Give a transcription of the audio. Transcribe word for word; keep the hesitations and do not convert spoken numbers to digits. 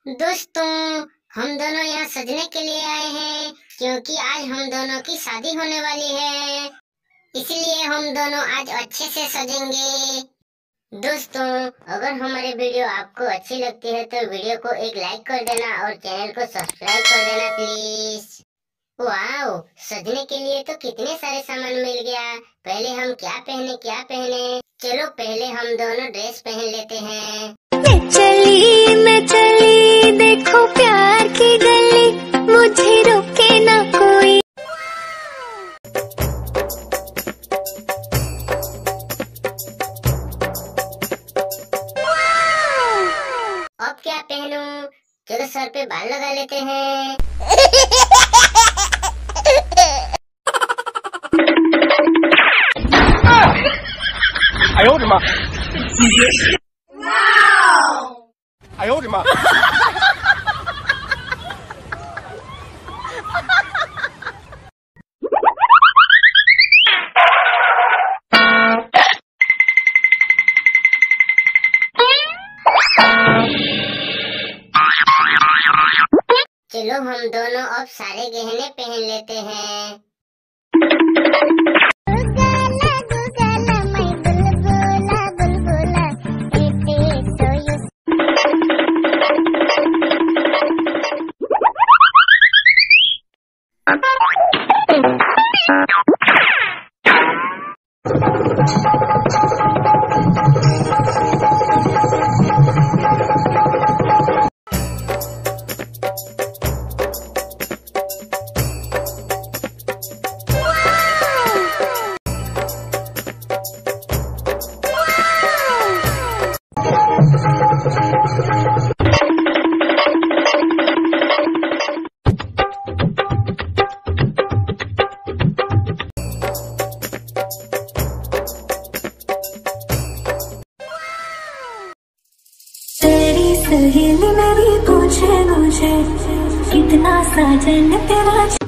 दोस्तों, हम दोनों यहाँ सजने के लिए आए हैं क्योंकि आज हम दोनों की शादी होने वाली है, इसलिए हम दोनों आज अच्छे से सजेंगे। दोस्तों, अगर हमारे वीडियो आपको अच्छी लगती है तो वीडियो को एक लाइक कर देना और चैनल को सब्सक्राइब कर देना प्लीज। वाओ, सजने के लिए तो कितने सारे सामान मिल गया। पहले हम क्या पहने क्या पहने चलो पहले हम दोनों ड्रेस पहन लेते हैं। मैं चली मैं चली देखो प्यार की गली, मुझे रोके ना कोई। अब क्या पहनूं? चलो सर पे बाल लगा लेते हैं। 哎呦我的妈！哎呦我的妈！ चलो हम दोनों अब सारे गहने पहन लेते हैं। सहेली मेरी पूछे मुझे कितना साजन तेरा।